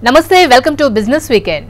నమస్తే welcome to business weekend.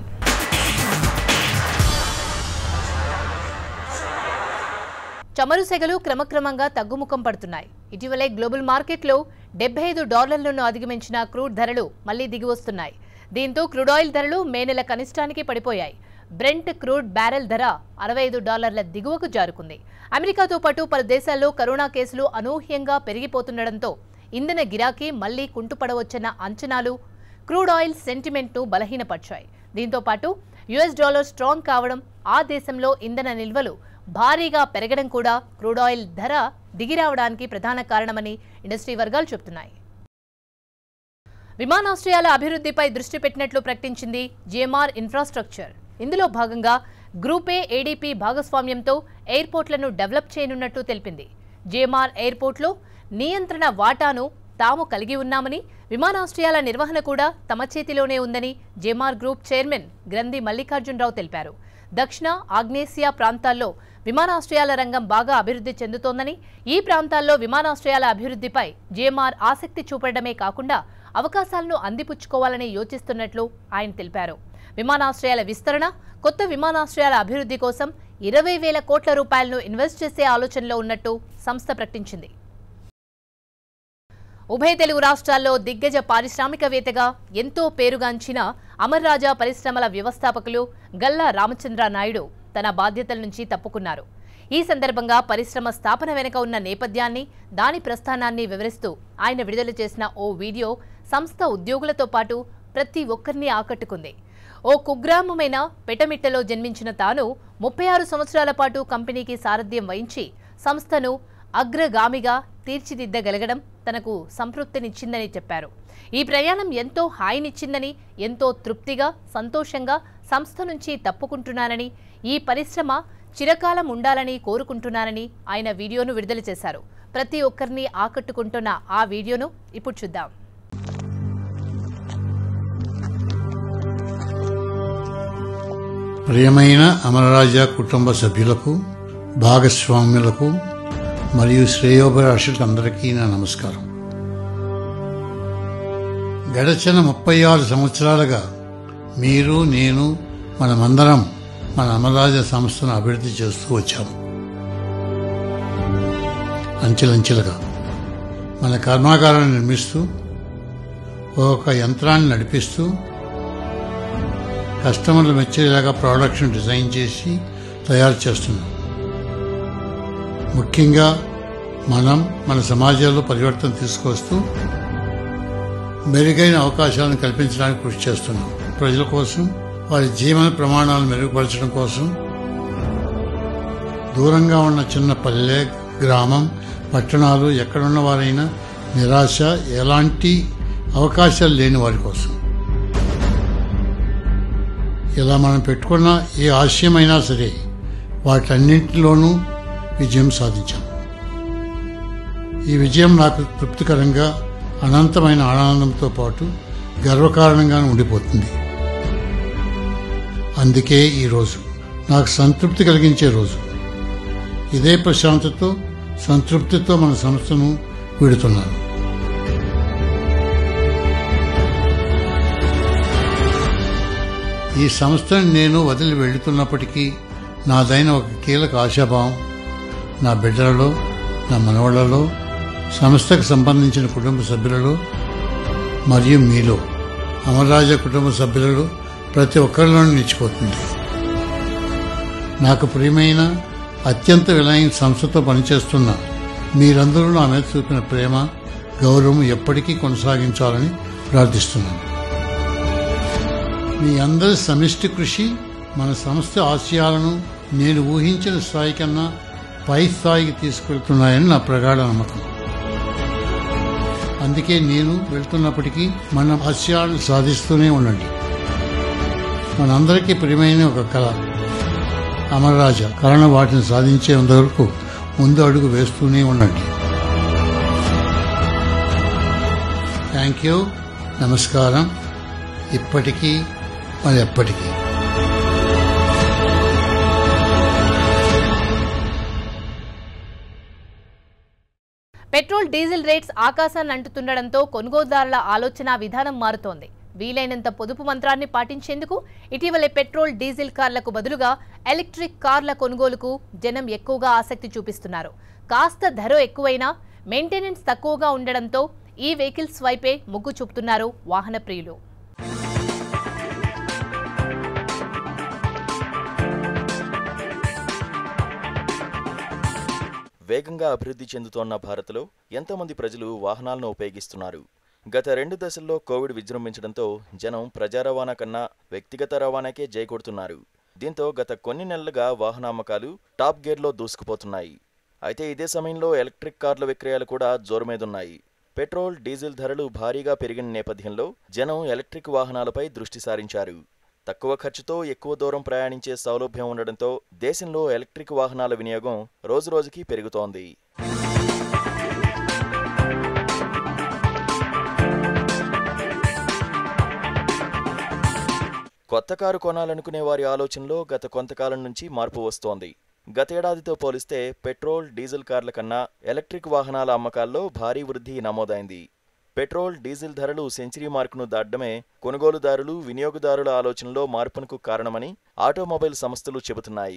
చమురు సెగలు క్రమక్రమంగా తగ్గుముఖం పడుతున్నాయి. ఇటీవలే గ్లోబల్ మార్కెట్లో $75 అధిగమించిన క్రూడ్ ధరలు మళ్లీ దిగివస్తున్నాయి. దీంతో క్రూడ్ ఆయిల్ ధరలు మే నెల కనిష్టానికి పడిపోయాయి. బ్రెంట్ క్రూడ్ బ్యారెల్ ధర $65 దిగువకు జారుకుంది. అమెరికాతో పాటు పలు దేశాల్లో కరోనా కేసులు అనూహ్యంగా పెరిగిపోతుండటంతో ఇంధన గిరాకీ మళ్లీ కుంటుపడవచ్చన్న అంచనాలు క్రూడ్ ఆయిల్ సెంటిమెంట్ను బలహీనపరిచాయి. దీంతో పాటు యుఎస్ డాలర్ స్ట్రాంగ్ కావడం, ఆ దేశంలో ఇంధన నిల్వలు భారీగా పెరగడం కూడా క్రూడ్ ఆయిల్ ధర దిగిరావడానికి ప్రధాన కారణమని ఇండస్ట్రీ వర్గాలు చెబుతున్నాయి. విమానాశ్రయాల అభివృద్ధిపై దృష్టి పెట్టినట్లు ప్రకటించింది జిఎంఆర్ ఇన్ఫ్రాస్ట్రక్చర్. ఇందులో భాగంగా గ్రూప్ ఏ ఏడీపీ భాగస్వామ్యంతో ఎయిర్పోర్ట్లను డెవలప్ చేయనున్నట్టు తెలిపింది. జిఎంఆర్ ఎయిర్పోర్ట్లో నియంత్రణ వాటాను తాము కలిగి ఉన్నామని, విమానాశ్రయాల నిర్వహణ కూడా తమ చేతిలోనే ఉందని జిఎంఆర్ గ్రూప్ చైర్మన్ గ్రంథి మల్లికార్జునరావు తెలిపారు. దక్షిణ, ఆగ్నేసియా ప్రాంతాల్లో విమానాశ్రయాల రంగం బాగా అభివృద్ధి చెందుతోందని, ఈ ప్రాంతాల్లో విమానాశ్రయాల అభివృద్ధిపై జిఎంఆర్ ఆసక్తి చూపడమే కాకుండా అవకాశాలను అందిపుచ్చుకోవాలని యోచిస్తున్నట్లు ఆయన తెలిపారు. విమానాశ్రయాల విస్తరణ, కొత్త విమానాశ్రయాల అభివృద్ధి కోసం 20,000 కోట్ల రూపాయలను ఇన్వెస్ట్ చేసే ఆలోచనలో ఉన్నట్టు సంస్థ ప్రకటించింది. ఉభయ తెలుగు రాష్ట్రాల్లో దిగ్గజ పారిశ్రామికవేత్తగా ఎంతో పేరుగాంచిన అమర్ రాజా పరిశ్రమల వ్యవస్థాపకులు గల్లా రామచంద్ర నాయుడు తన బాధ్యతల నుంచి తప్పుకున్నారు. ఈ సందర్భంగా పరిశ్రమ స్థాపన వెనుక ఉన్న నేపథ్యాన్ని, దాని ప్రస్థానాన్ని వివరిస్తూ ఆయన విడుదల చేసిన ఓ వీడియో సంస్థ ఉద్యోగులతో పాటు ప్రతి ఒక్కరిని ఆకట్టుకుంది. ఓ కుగ్రామమైన పెటమిట్టలో జన్మించిన తాను 36 సంవత్సరాల పాటు కంపెనీకి సారథ్యం వహించి సంస్థను అగ్రగామిగా తీర్చిదిద్దగలగడం తనకు సంతృప్తినిచ్చిందని చెప్పారు. ఈ ప్రయాణం ఎంతో హాయినిచ్చిందని, ఎంతో తృప్తిగా, సంతోషంగా సంస్థ నుంచి తప్పుకుంటున్నానని, ఈ పరిశ్రమ చిరకాలం ఉండాలని కోరుకుంటున్నానని ఆయన వీడియోను విడుదల చేశారు. ప్రతి ఒక్కరిని ఆకట్టుకుంటున్న ఆ వీడియోను ఇప్పుడు చూద్దాం. ప్రియమైన అమరరాజా కుటుంబ సభ్యులకు, భాగస్వాములకు మరియు శ్రేయోభిలాషులకు అందరికీ నా నమస్కారం. గడచిన 36 సంవత్సరాలుగా మీరు, నేను, మనమందరం మన అమరరాజా సంస్థను అభివృద్ధి చేస్తూ వచ్చాము. అంచెలంచెలుగా మన కర్మాగారాన్ని నిర్మిస్తూ, ఒక యంత్రాన్ని నడిపిస్తూ, కస్టమర్లు మెచ్చేలాగా ప్రోడక్ట్ను డిజైన్ చేసి తయారు చేస్తున్నాం. ముఖ్యంగా మన సమాజంలో పరివర్తన తీసుకొస్తూ మెరుగైన అవకాశాలను కల్పించడానికి కృషి చేస్తున్నాం. ప్రజల కోసం, వారి జీవన ప్రమాణాలను మెరుగుపరచడం కోసం దూరంగా ఉన్న చిన్న పల్లె, గ్రామం, పట్టణాలు ఎక్కడున్న వారైనా నిరాశ, ఎలాంటి అవకాశాలు లేని వారి కోసం, ఇలా మనం పెట్టుకున్న ఏ ఆశయమైనా సరే వాటన్నింటిలోనూ విజయం సాధించాం. ఈ విజయం నాకు తృప్తికరంగా, అనంతమైన ఆనందంతో పాటు గర్వకారణంగానే ఉండిపోతుంది. అందుకే ఈరోజు నాకు సంతృప్తి కలిగించే రోజు. ఇదే ప్రశాంతతో, సంతృప్తితో మన సంస్థను వీడుతున్నాను. ఈ సంస్థను నేను వదిలి వెళ్తున్నప్పటికీ నాదైన ఒక కీలక ఆశాభావం నా బిడ్డలలో, నా మనవళ్లలో, సంస్థకు సంబంధించిన కుటుంబ సభ్యులలో మరియు మీలో, అమరరాజా కుటుంబ సభ్యులలో ప్రతి ఒక్కరిలోనూ నిలిచిపోతుంది. నాకు ప్రియమైన, అత్యంత విలువైన సంస్థతో పనిచేస్తున్న మీరందరూ నా మీద చూపిన ప్రేమ, గౌరవం ఎప్పటికీ కొనసాగించాలని ప్రార్థిస్తున్నాను. మీ అందరి సమిష్టి కృషి మన సంస్థ ఆశయాలను నేను ఊహించిన స్థాయి కన్నా పై స్థాయికి తీసుకెళ్తున్నాయని నా ప్రగాఢ నమ్మకం. అందుకే నేను వెళ్తున్నప్పటికీ మన ఆశయాలను సాధిస్తూనే ఉండండి. మనందరికీ ప్రియమైన ఒక కళ అమరరాజా కళను, వాటిని సాధించేంత వరకు ముందు అడుగు వేస్తూనే ఉండండి. Thank you. నమస్కారం. ఇప్పటికీ మరి ఎప్పటికీ. పెట్రోల్, డీజిల్ రేట్స్ ఆకాశాన్ని అంటుతుండటంతో కొనుగోలుదారుల ఆలోచన విధానం మారుతోంది. వీలైనంత పొదుపు మంత్రాన్ని పాటించేందుకు ఇటీవలే పెట్రోల్ డీజిల్ కార్లకు బదులుగా ఎలక్ట్రిక్ కార్ల కొనుగోలుకు జనం ఎక్కువగా ఆసక్తి చూపిస్తున్నారు. కాస్త ధర ఎక్కువైనా మెయింటెనెన్స్ తక్కువగా ఉండడంతో ఈ వెహికల్స్ వైపే మొగ్గు చూపుతున్నారు వాహన ప్రియులు. వేగంగా అభివృద్ధి చెందుతోన్న భారత్లో ఎంతోమంది ప్రజలు వాహనాలను ఉపయోగిస్తున్నారు. గత 2 దశల్లో కోవిడ్ విజృంభించడంతో జనం ప్రజా రవాణా కన్నా వ్యక్తిగత రవాణాకే జై కొడుతున్నారు. దీంతో గత కొన్ని నెలలుగా వాహన అమ్మకాలు టాప్ గేర్లో దూసుకుపోతున్నాయి. అయితే ఇదే సమయంలో ఎలక్ట్రిక్ కార్ల విక్రయాలు కూడా జోరుమీదున్నాయి. పెట్రోల్ డీజిల్ ధరలు భారీగా పెరిగిన నేపథ్యంలో జనం ఎలక్ట్రిక్ వాహనాలపై దృష్టి సారించారు. తక్కువ ఖర్చుతో ఎక్కువ దూరం ప్రయాణించే సౌలభ్యం ఉండడంతో దేశంలో ఎలక్ట్రిక్ వాహనాల వినియోగం రోజురోజుకి పెరుగుతోంది. కొత్త కారు కొనాలనుకునే వారి ఆలోచనలో గత కొంతకాలం నుంచి మార్పు వస్తోంది. గతేడాదితో పోలిస్తే పెట్రోల్ డీజిల్ కార్ల కన్నా ఎలక్ట్రిక్ వాహనాల అమ్మకాల్లో భారీ వృద్ధి నమోదైంది. పెట్రోల్ డీజిల్ ధరలు సెంచరీ మార్కును దాటడమే కొనుగోలుదారులు వినియోగదారుల ఆలోచనలో మార్పునకు కారణమని ఆటోమొబైల్ సంస్థలు చెబుతున్నాయి.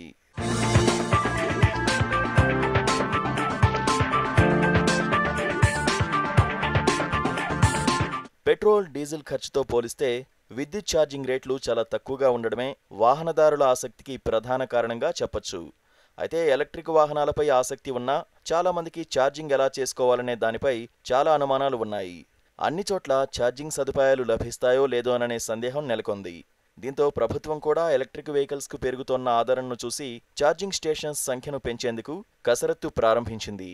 పెట్రోల్ డీజిల్ ఖర్చుతో పోలిస్తే విద్యుత్ ఛార్జింగ్ రేట్లు చాలా తక్కువగా ఉండడమే వాహనదారుల ఆసక్తికి ప్రధాన కారణంగా చెప్పొచ్చు. అయితే ఎలక్ట్రిక్ వాహనాలపై ఆసక్తి ఉన్నా చాలా మందికి ఛార్జింగ్ ఎలా చేసుకోవాలనే దానిపై చాలా అనుమానాలు ఉన్నాయి. అన్ని చోట్ల ఛార్జింగ్ సదుపాయాలు లభిస్తాయో లేదో అనే సందేహం నెలకొంది. దీంతో ప్రభుత్వం కూడా ఎలక్ట్రిక్ వెహికల్స్కు పెరుగుతోన్న ఆదరణను చూసి ఛార్జింగ్ స్టేషన్స్ సంఖ్యను పెంచేందుకు కసరత్తు ప్రారంభించింది.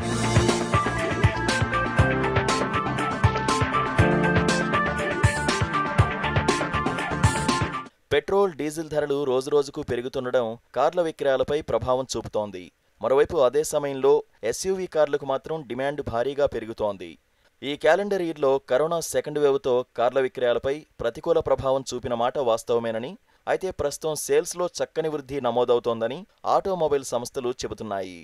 పెట్రోల్ డీజిల్ ధరలు రోజురోజుకు పెరుగుతుండడం కార్ల విక్రయాలపై ప్రభావం చూపుతోంది. మరోవైపు అదే సమయంలో ఎస్యూవీ కార్లకు మాత్రం డిమాండ్ భారీగా పెరుగుతోంది. ఈ క్యాలెండర్ ఇయర్లో కరోనా సెకండ్ వేవ్తో కార్ల విక్రయాలపై ప్రతికూల ప్రభావం చూపిన మాట వాస్తవమేనని, అయితే ప్రస్తుతం సేల్స్లో చక్కని వృద్ధి నమోదవుతోందని ఆటోమొబైల్ సంస్థలు చెబుతున్నాయి.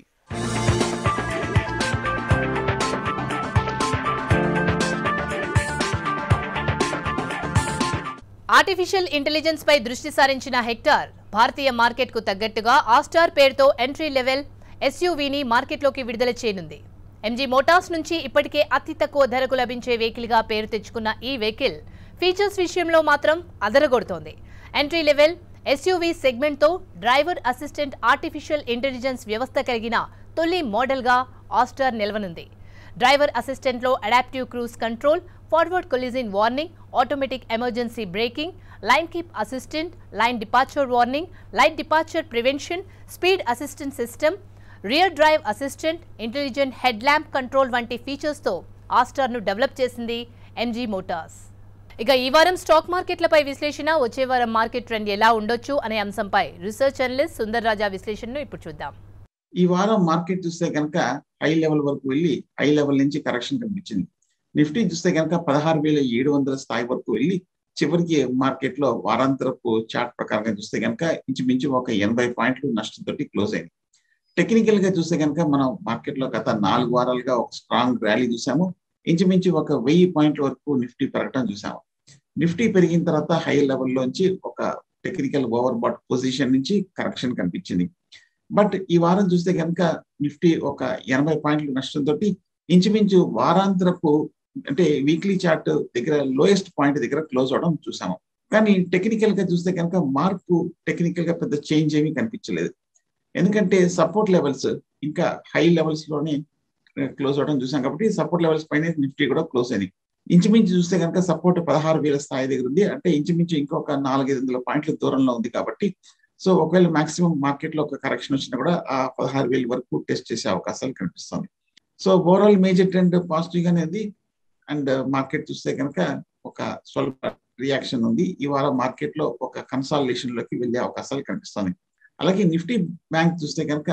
ఆర్టిఫిషియల్ ఇంటెలిజెన్స్ పై దృష్టి సారించిన హెక్టార్ భారతీయ మార్కెట్కు తగ్గట్టుగా ఆస్టార్ పేరుతో ఎంట్రీ లెవెల్ ఎస్యూవీని మార్కెట్లోకి విడుదల చేయనుంది. ఎంజీ మోటార్స్ నుంచి ఇప్పటికే అతి తక్కువ ధరకు లభించే వెహికల్గా పేరు తెచ్చుకున్న ఈ వెహికల్ ఫీచర్స్ విషయంలో మాత్రం అదరగొడుతోంది. ఎంట్రీ లెవెల్ ఎస్యూవీ సెగ్మెంట్తో డ్రైవర్ అసిస్టెంట్ ఆర్టిఫిషియల్ ఇంటెలిజెన్స్ వ్యవస్థ కలిగిన తొలి మోడల్గా ఆస్టార్ నిలవనుంది. డ్రైవర్ అసిస్టెంట్లో adaptive cruise control, forward collision warning, automatic emergency braking, lane keep assistant, lane departure warning, lane departure prevention, speed assistant system, rear drive assistant, intelligent head lamp control వంటి ఫీచర్స్తో ఆస్టార్ను develop చేసింది MG motors. ఇక ఈ వారం stock మార్కెట్లపై విశ్లేషణ, వచ్చే వారం మార్కెట్ ట్రెండ్ ఎలా ఉండొచ్చు అనే అంశంపై రీసెర్చ్ అనలిస్ట్ సుందర్ రాజా విశ్లేషణను ఇప్పుడు చూద్దాం. ఈ వారం మార్కెట్ చూస్తే కనుక హై లెవెల్ వరకు వెళ్ళి హై లెవెల్ నుంచి కరెక్షన్ కనిపించింది. నిఫ్టీ చూస్తే కనుక 16,700 స్థాయి వరకు వెళ్ళి చివరికి మార్కెట్ లో వారాంతరపు చార్ట్ ప్రకారంగా చూస్తే కనుక ఇంచుమించు ఒక 80 పాయింట్లు నష్టంతో క్లోజ్ అయింది. టెక్నికల్ గా చూస్తే కనుక మనం మార్కెట్ లో గత 4 వారాలుగా ఒక స్ట్రాంగ్ ర్యాలీ చూసాము. ఇంచుమించు ఒక 1000 పాయింట్ల వరకు నిఫ్టీ పెరగటం చూసాము. నిఫ్టీ పెరిగిన తర్వాత హై లెవెల్లోంచి ఒక టెక్నికల్ ఓవర్ బాట్ పొజిషన్ నుంచి కరెక్షన్ కనిపించింది. బట్ ఈ వారం చూస్తే కనుక నిఫ్టీ ఒక 80 పాయింట్ల నష్టంతో ఇంచుమించు వారాంతరపు అంటే వీక్లీ చార్ట్ దగ్గర లోయెస్ట్ పాయింట్ దగ్గర క్లోజ్ అవడం చూసాము. కానీ టెక్నికల్ గా చూస్తే కనుక మార్పు టెక్నికల్ గా పెద్ద చేంజ్ ఏమీ కనిపించలేదు. ఎందుకంటే సపోర్ట్ లెవెల్స్ ఇంకా హై లెవెల్స్ లోనే క్లోజ్ అవడం చూసాం కాబట్టి సపోర్ట్ లెవెల్స్ పైన నిఫ్టీ కూడా క్లోజ్ అయింది. ఇంచుమించు చూస్తే కనుక సపోర్ట్ 16,000 స్థాయి దగ్గర ఉంది. అంటే ఇంచుమించు ఇంకొక 400-500 పాయింట్ల దూరంలో ఉంది కాబట్టి సో ఒకవేళ మాక్సిమం మార్కెట్ లో ఒక కరెక్షన్ వచ్చినా కూడా ఆ 16,000 వరకు టెస్ట్ చేసే అవకాశాలు కనిపిస్తుంది. So overall major trend positive గానే ఉంది. అండ్ మార్కెట్ చూస్తే కనుక ఒక స్వల్ప రియాక్షన్ ఉంది. ఈ వారం మార్కెట్ లో ఒక కన్సాలిడేషన్ లోకి వెళ్ళే అవకాశాలు కనిపిస్తుంది. అలాగే నిఫ్టీ బ్యాంక్ చూస్తే కనుక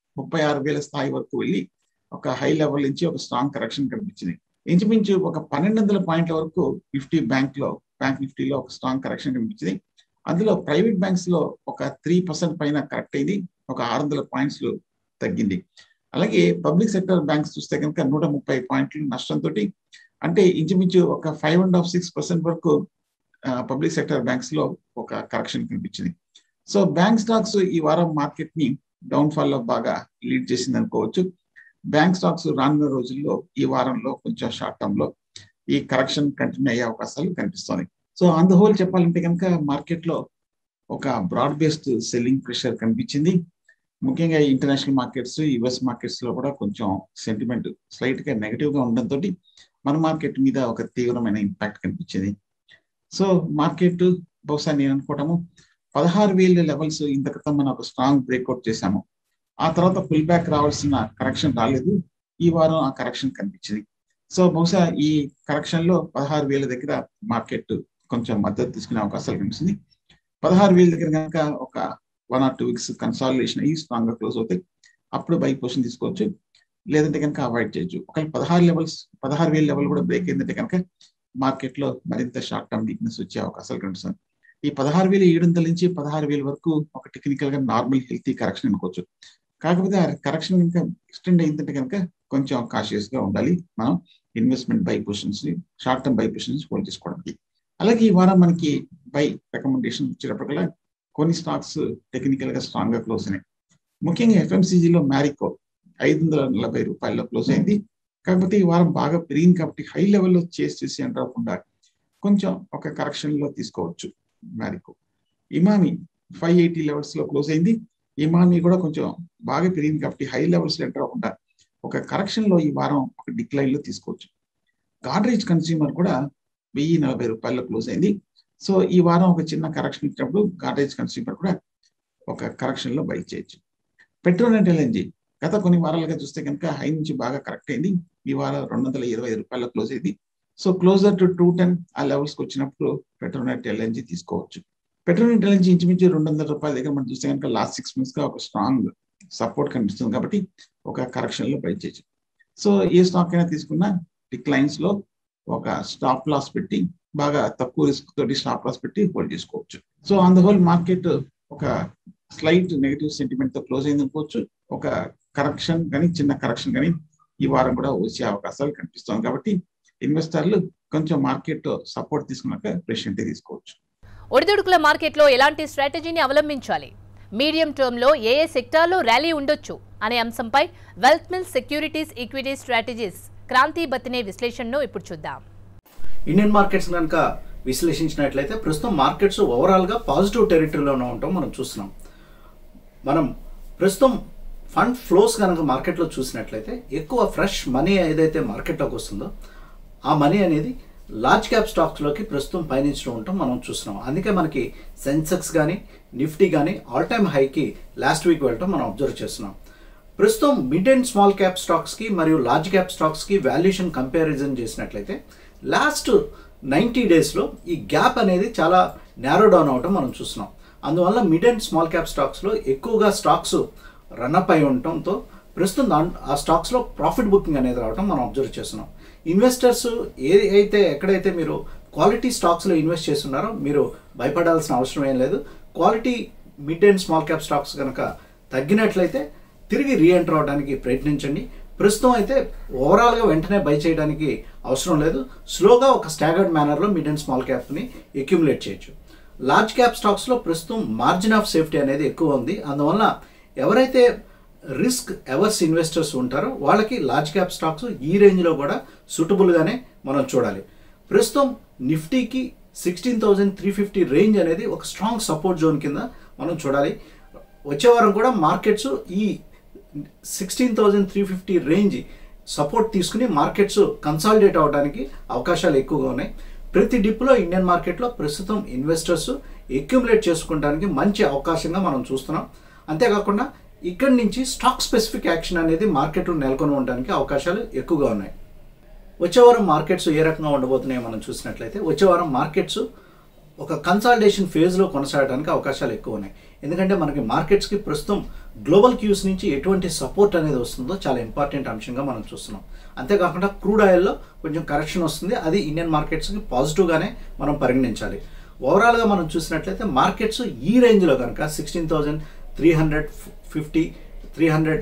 36,000 స్థాయి వరకు వెళ్ళి ఒక హై లెవెల్ నుంచి ఒక స్ట్రాంగ్ కరెక్షన్ కనిపించింది. ఇంచుమించు ఒక 1,200 పాయింట్ల వరకు నిఫ్టీ బ్యాంక్ నిఫ్టీలో ఒక స్ట్రాంగ్ కరెక్షన్ కనిపించింది. అందులో ప్రైవేట్ బ్యాంక్స్ లో ఒక 3% పైన కరెక్ట్ అయింది. ఒక 600 పాయింట్స్ తగ్గింది. అలాగే పబ్లిక్ సెక్టర్ బ్యాంక్స్ చూస్తే కనుక 130 పాయింట్లు నష్టంతో అంటే ఇంచుమించు ఒక 5.5-6% వరకు పబ్లిక్ సెక్టర్ బ్యాంక్స్ లో ఒక కరెక్షన్ కనిపించింది. సో బ్యాంక్ స్టాక్స్ ఈ వారం మార్కెట్ ని డౌన్ ఫాల్ లో బాగా లీడ్ చేసింది అనుకోవచ్చు. బ్యాంక్ స్టాక్స్ రానున్న రోజుల్లో ఈ వారంలో కొంచెం షార్ట్ టర్మ్ లో ఈ కరెక్షన్ కంటిన్యూ అయ్యే అవకాశాలు కనిపిస్తుంది. సో ఆన్ ద హోల్ చెప్పాలంటే కనుక మార్కెట్ లో ఒక బ్రాడ్ బేస్డ్ సెల్లింగ్ ప్రెషర్ కనిపించింది. ముఖ్యంగా ఇంటర్నేషనల్ మార్కెట్స్, యుఎస్ మార్కెట్స్ లో కూడా కొంచెం సెంటిమెంట్ స్లైట్ గా నెగిటివ్ గా ఉండడంతో మన మార్కెట్ మీద ఒక తీవ్రమైన ఇంపాక్ట్ కనిపించింది. సో మార్కెట్ బహుశా నేను అనుకోవటము 16,000 లెవెల్స్ ఇంత క్రితం మనం ఒక స్ట్రాంగ్ బ్రేక్అవుట్ చేశాము. ఆ తర్వాత పుల్ బ్యాక్ రావాల్సిన కరెక్షన్ రాలేదు. ఈ వారం ఆ కరెక్షన్ కనిపించింది. సో బహుశా ఈ కరెక్షన్ లో 16,000 దగ్గర మార్కెట్ కొంచెం మద్దతు తీసుకునే అవకాశాలు కనిపిస్తుంది. 16,000 దగ్గర కనుక ఒక 1 or 2 వీక్స్ కన్సాలిడేషన్ అయ్యి స్ట్రాంగ్ గా క్లోజ్ అవుతాయి. అప్పుడు బై పొజిషన్ తీసుకోవచ్చు, లేదంటే కనుక అవాయిడ్ చేయొచ్చు. ఒకవేళ 16,000 లెవెల్ కూడా బ్రేక్ అయిందంటే కనుక మార్కెట్ లో మరింత షార్ట్ టర్మ్ వీక్నెస్ వచ్చే అవకాశాలు కనిపిస్తుంది. ఈ 16,700 నుంచి 16,000 వరకు ఒక టెక్నికల్ గా నార్మల్ హెల్తీ కరెక్షన్ అనుకోవచ్చు. కాకపోతే ఆ కరెక్షన్ ఇంకా ఎక్స్టెండ్ అయిందంటే కనుక కొంచెం కాషియస్ గా ఉండాలి మనం investment buy positions, short term buy positions hold చేసుకోవడానికి. అలాగే ఈ వారం మనకి బై రికమెండేషన్ వచ్చేటప్పటికల్లా కొన్ని స్టాక్స్ టెక్నికల్ గా స్ట్రాంగ్ గా క్లోజ్ అయినాయి. ముఖ్యంగా ఎఫ్ఎంసీజీలో మ్యారికో 540 రూపాయల్లో క్లోజ్ అయింది. కాకపోతే ఈ వారం బాగా పెరిగింది కాబట్టి హై లెవెల్లో చేసి ఎంటర్ అవ్వకుండా కొంచెం ఒక కరెక్షన్ లో తీసుకోవచ్చు. మ్యారికో ఇమామి 580 లెవెల్స్ లో క్లోజ్ అయింది. ఇమామి కూడా కొంచెం బాగా పెరిగింది కాబట్టి హై లెవెల్స్ లో ఎంటర్ అవ్వకుండా ఒక కరెక్షన్ లో ఈ వారం ఒక డిక్లైన్ లో తీసుకోవచ్చు. గాడ్రేజ్ కన్స్యూమర్ కూడా 1,040 రూపాయల్లో క్లోజ్ అయింది. సో ఈ వారం ఒక చిన్న కరెక్షన్ ఇచ్చినప్పుడు గాడ్రేజ్ కన్స్యూమర్ కూడా ఒక కరెక్షన్ లో బై చేయొచ్చు. పెట్రోనెట్ ఎల్ఎన్జీ గత కొన్ని వారాలుగా చూస్తే కనుక హై నుంచి బాగా కరెక్ట్ అయింది. ఈ వారం 225 రూపాయల్లో క్లోజ్ అయింది. సో క్లోజర్ టు 210 ఆ లెవెల్స్ కి వచ్చినప్పుడు పెట్రోనెట్ ఎల్ఎన్జీ తీసుకోవచ్చు. పెట్రోనెట్ ఎల్ఎన్జీ ఇంచుమించు 200 రూపాయల దగ్గర మనం చూస్తే కనుక లాస్ట్ 6 months గా ఒక స్ట్రాంగ్ సపోర్ట్ కనిపిస్తుంది కాబట్టి ఒక కరెక్షన్ లో బై చేయొచ్చు. సో ఏ స్టాక్ అయినా తీసుకున్నా డిక్లైన్స్ లో ఒక స్టాప్ లాస్ పెట్టి బాగా తక్కువ రిస్క్ తోటి స్టాప్ లాస్ పెట్టి హోల్డ్ చేసుకోవచ్చు. So on the whole market ఒక స్లైట్ నెగిటివ్ సెంటిమెంట్ తో క్లోజ్ అయింది అనుకోవచ్చు. ఒక కరెక్షన్ కానీ చిన్న కరెక్షన్ కానీ ఈ వారం కూడా వచ్చే అవకాశాలు కనిపిస్తుంది కాబట్టి ఇన్వెస్టర్లు కొంచెం మార్కెట్ సపోర్ట్ తీసుకున్నాక పేషెంట్ తీసుకోవచ్చు. ఒడిదుడుకుల మార్కెట్లో ఎలాంటి స్ట్రాటజీని అవలంబించాలి, మీడియం టర్మ్లో ఏ సెక్టార్లో ర్యాలీ ఉండొచ్చు అనే అంశంపై Wealth Mill Securities equity strategies Kranthi Bathini విశ్లేషణను ఇప్పుడు చూద్దాం. ఇండియన్ మార్కెట్స్ కనుక విశ్లేషించినట్లయితే ప్రస్తుతం మార్కెట్స్ ఓవరాల్గా పాజిటివ్ టెరిటరీలోనే ఉంటాం మనం చూస్తున్నాం. మనం ప్రస్తుతం ఫండ్ ఫ్లోస్ కనుక మార్కెట్లో చూసినట్లయితే ఎక్కువ ఫ్రెష్ మనీ ఏదైతే మార్కెట్లోకి వస్తుందో ఆ మనీ అనేది లార్జ్ క్యాప్ స్టాక్స్లోకి ప్రస్తుతం పయనించడం ఉంటాం మనం చూస్తున్నాం. అందుకే మనకి సెన్సెక్స్ కానీ నిఫ్టీ కానీ ఆల్ టైమ్ హైకి లాస్ట్ వీక్ వెళ్ళటం మనం అబ్జర్వ్ చేస్తున్నాం. ప్రస్తుతం మిడ్ అండ్ స్మాల్ క్యాప్ స్టాక్స్కి మరియు లార్జ్ క్యాప్ స్టాక్స్కి వాల్యుయేషన్ కంపారిజన్ చేసినట్లయితే లాస్ట్ 90 డేస్లో ఈ గ్యాప్ అనేది చాలా నేరో డౌన్ అవటం మనం చూస్తున్నాం. అందువల్ల మిడ్ అండ్ స్మాల్ క్యాప్ స్టాక్స్లో ఎక్కువగా స్టాక్స్ రన్అప్ అయి ఉండటంతో ప్రస్తుతం ఆ స్టాక్స్లో ప్రాఫిట్ బుకింగ్ అనేది రావడం మనం అబ్జర్వ్ చేస్తున్నాం. ఇన్వెస్టర్స్ ఎక్కడైతే మీరు క్వాలిటీ స్టాక్స్లో ఇన్వెస్ట్ చేస్తున్నారో మీరు భయపడాల్సిన అవసరం ఏం లేదు. Quality mid and small cap stocks కనుక తగ్గినట్లయితే తిరిగి రీఎంటర్ అవడానికి ప్రయత్నించండి. ప్రస్తుతం అయితే ఓవరాల్గా వెంటనే బై చేయడానికి అవసరం లేదు. స్లోగా ఒక స్టాగర్డ్ మేనర్లో మిడ్ అండ్ స్మాల్ క్యాప్ని అక్యుములేట్ చేయొచ్చు. లార్జ్ క్యాప్ స్టాక్స్లో ప్రస్తుతం మార్జిన్ ఆఫ్ సేఫ్టీ అనేది ఎక్కువ ఉంది. అందువల్ల ఎవరైతే రిస్క్ ఎవర్స్ ఇన్వెస్టర్స్ ఉంటారో వాళ్ళకి లార్జ్ క్యాప్ స్టాక్స్ ఈ రేంజ్లో కూడా సూటబుల్గానే మనం చూడాలి. ప్రస్తుతం నిఫ్టీకి 16,350 రేంజ్ అనేది ఒక స్ట్రాంగ్ సపోర్ట్ జోన్ కింద మనం చూడాలి. వచ్చే వారం కూడా మార్కెట్స్ ఈ 16,350 రేంజ్ సపోర్ట్ తీసుకుని మార్కెట్స్ కన్సాలిడేట్ అవడానికి అవకాశాలు ఎక్కువగా ఉన్నాయి. ప్రతి డిప్లో ఇండియన్ మార్కెట్లో ప్రస్తుతం ఇన్వెస్టర్స్ అక్యుములేట్ చేసుకోవడానికి మంచి అవకాశంగా మనం చూస్తున్నాం. అంతేకాకుండా ఇక్కడి నుంచి స్టాక్ స్పెసిఫిక్ యాక్షన్ అనేది మార్కెట్లో నెలకొని ఉండడానికి అవకాశాలు ఎక్కువగా ఉన్నాయి. వచ్చే వారం మార్కెట్స్ ఏ రకంగా ఉండబోతున్నాయో మనం చూసినట్లయితే వచ్చే వారం మార్కెట్స్ ఒక కన్సాలిడేషన్ ఫేజ్లో కొనసాగడానికి అవకాశాలు ఎక్కువ ఉన్నాయి. ఎందుకంటే మనకి మార్కెట్స్కి ప్రస్తుతం గ్లోబల్ క్యూస్ నుంచి ఎటువంటి సపోర్ట్ అనేది వస్తుందో చాలా ఇంపార్టెంట్ అంశంగా మనం చూస్తున్నాం. అంతేకాకుండా క్రూడ్ ఆయిల్లో కొంచెం కరెక్షన్ వస్తుంది, అది ఇండియన్ మార్కెట్స్కి పాజిటివ్గానే మనం పరిగణించాలి. ఓవరాల్గా మనం చూసినట్లయితే మార్కెట్స్ ఈ రేంజ్లో కనుక 16,350,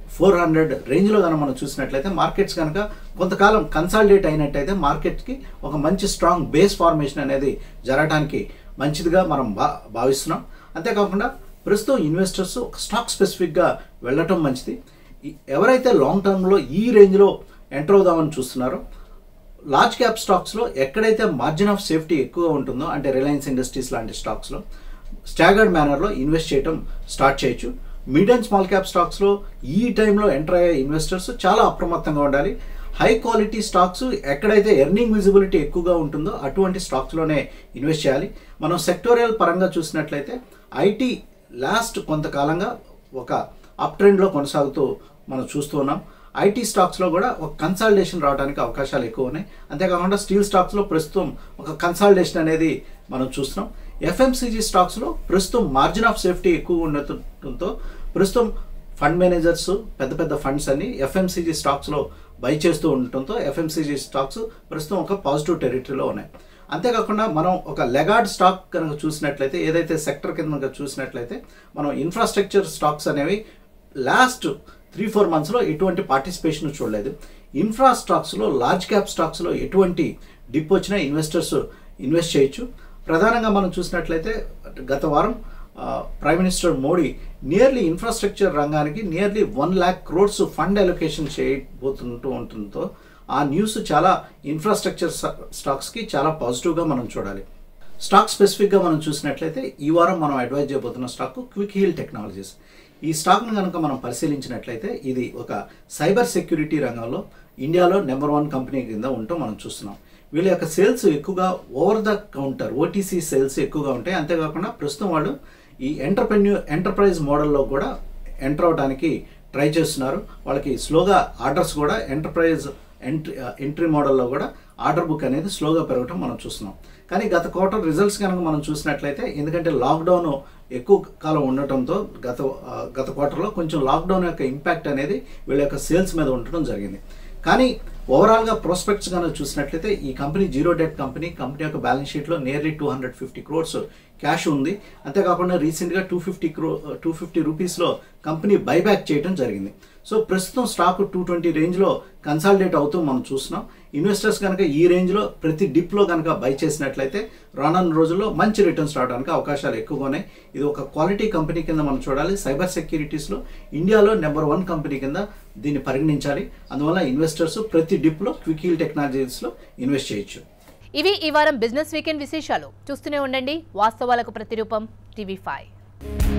400 రేంజ్లో కనుక మనం చూసినట్లయితే మార్కెట్స్ కనుక కొంతకాలం కన్సాలిడేట్ అయినట్టయితే మార్కెట్కి ఒక మంచి స్ట్రాంగ్ బేస్ ఫార్మేషన్ అనేది జరగడానికి మంచిదిగా మనం భావిస్తున్నాం. అంతేకాకుండా ప్రస్తుతం ఇన్వెస్టర్స్ ఒక స్టాక్ స్పెసిఫిక్గా వెళ్ళటం మంచిది. ఎవరైతే లాంగ్ టర్మ్లో ఈ రేంజ్లో ఎంటర్ అవుదామని చూస్తున్నారో లార్జ్ క్యాప్ స్టాక్స్లో ఎక్కడైతే మార్జిన్ ఆఫ్ సేఫ్టీ ఎక్కువగా ఉంటుందో అంటే రిలయన్స్ ఇండస్ట్రీస్ లాంటి స్టాక్స్లో స్టాగర్డ్ మేనర్లో ఇన్వెస్ట్ చేయడం స్టార్ట్ చేయొచ్చు. మిడ్ అండ్ స్మాల్ క్యాప్ స్టాక్స్లో ఈ టైంలో ఎంటర్ అయ్యే ఇన్వెస్టర్స్ చాలా అప్రమత్తంగా ఉండాలి. హై క్వాలిటీ స్టాక్స్ ఎక్కడైతే ఎర్నింగ్ విజిబిలిటీ ఎక్కువగా ఉంటుందో అటువంటి స్టాక్స్లోనే ఇన్వెస్ట్ చేయాలి. మనం సెక్టోరియల్ పరంగా చూసినట్లయితే ఐటీ లాస్ట్ కొంతకాలంగా ఒక అప్ ట్రెండ్లో కొనసాగుతూ మనం చూస్తూ ఉన్నాం. ఐటీ స్టాక్స్లో కూడా ఒక కన్సాలిడేషన్ రావడానికి అవకాశాలు ఎక్కువ ఉన్నాయి. అంతేకాకుండా స్టీల్ స్టాక్స్లో ప్రస్తుతం ఒక కన్సాలిడేషన్ అనేది మనం చూస్తున్నాం. ఎఫ్ఎంసీజీ స్టాక్స్లో ప్రస్తుతం మార్జిన్ ఆఫ్ సేఫ్టీ ఎక్కువ ఉండటంతో ప్రస్తుతం ఫండ్ మేనేజర్స్ పెద్ద పెద్ద ఫండ్స్ అన్ని ఎఫ్ఎంసీజీ స్టాక్స్లో బై చేస్తూ ఉండటంతో ఎఫ్ఎంసీజీ స్టాక్స్ ప్రస్తుతం ఒక పాజిటివ్ టెరిటరీలో ఉన్నాయి. అంతేకాకుండా మనం ఒక లెగార్డ్ స్టాక్ కనుక చూసినట్లయితే ఏదైతే సెక్టర్ కింద కనుక చూసినట్లయితే మనం ఇన్ఫ్రాస్ట్రక్చర్ స్టాక్స్ అనేవి లాస్ట్ 3-4 మంత్స్లో ఎటువంటి పార్టిసిపేషన్ చూడలేదు. ఇన్ఫ్రా స్టాక్స్లో లార్జ్ క్యాప్ స్టాక్స్లో ఎటువంటి డిప్ వచ్చినా ఇన్వెస్టర్స్ ఇన్వెస్ట్ చేయొచ్చు. ప్రధానంగా మనం చూసినట్లయితే గత వారం prime minister Modi nearly infrastructure రంగానికి nearly 1 lakh crores fund allocation చేయబోతుంటూ ఉండటంతో ఆ న్యూస్ చాలా ఇన్ఫ్రాస్ట్రక్చర్ స్టాక్స్కి చాలా పాజిటివ్గా మనం చూడాలి. స్టాక్ స్పెసిఫిక్గా మనం చూసినట్లయితే ఈ వారం మనం అడ్వైజ్ చేయబోతున్న స్టాక్ క్విక్ హీల్ టెక్నాలజీస్. ఈ స్టాక్ను కనుక మనం పరిశీలించినట్లయితే ఇది ఒక సైబర్ సెక్యూరిటీ రంగంలో ఇండియాలో నెంబర్ 1 కంపెనీ కింద ఉండటం మనం చూస్తున్నాం. వీళ్ళ యొక్క సేల్స్ ఎక్కువగా over the counter OTC sales ఎక్కువగా ఉంటాయి. అంతేకాకుండా ప్రస్తుతం వాళ్ళు ఈ ఎంటర్ప్రైజ్ మోడల్లో కూడా ఎంటర్ అవడానికి ట్రై చేస్తున్నారు. వాళ్ళకి స్లోగా ఆర్డర్స్ కూడా ఎంటర్ప్రైజ్ ఎంట్రీ మోడల్లో కూడా ఆర్డర్ బుక్ అనేది స్లోగా పెరగటం మనం చూస్తున్నాం. కానీ గత క్వార్టర్ రిజల్ట్స్ కనుక మనం చూసినట్లయితే ఎందుకంటే లాక్డౌన్ ఎక్కువ కాలం ఉండటంతో గత క్వార్టర్లో కొంచెం లాక్డౌన్ యొక్క ఇంపాక్ట్ అనేది వీళ్ళ యొక్క సేల్స్ మీద ఉండటం జరిగింది. కానీ ఓవరాల్గా ప్రాస్పెక్ట్స్ కనుక చూసినట్లయితే ఈ కంపెనీ జీరో డెట్ కంపెనీ యొక్క బ్యాలెన్స్ షీట్లో నియర్లీ 250 crores క్యాష్ ఉంది. అంతేకాకుండా రీసెంట్గా 250 రూపీస్లో కంపెనీ బైబ్యాక్ చేయడం జరిగింది. సో ప్రస్తుతం స్టాక్ 220 రేంజ్లో కన్సాలిడేట్ అవుతూ మనం చూస్తున్నాం. ఇన్వెస్టర్స్ కనుక ఈ రేంజ్లో ప్రతి డిప్లో కనుక బై చేసినట్లయితే రానున్న రోజుల్లో మంచి రిటర్న్స్ రావడానికి అవకాశాలు ఎక్కువగా ఉన్నాయి. ఇది ఒక క్వాలిటీ కంపెనీ కింద మనం చూడాలి. సైబర్ సెక్యూరిటీస్లో ఇండియాలో నెంబర్ 1 కంపెనీ కింద దీన్ని పరిగణించాలి. అందువల్ల ఇన్వెస్టర్స్ ప్రతి డిప్లో క్విక్ హీల్ టెక్నాలజీస్లో ఇన్వెస్ట్ చేయొచ్చు. ఇవి ఈ వారం బిజినెస్ వీకెండ్ విశేషాలు. చూస్తూనే ఉండండి వాస్తవాలకు ప్రతిరూపం TV5.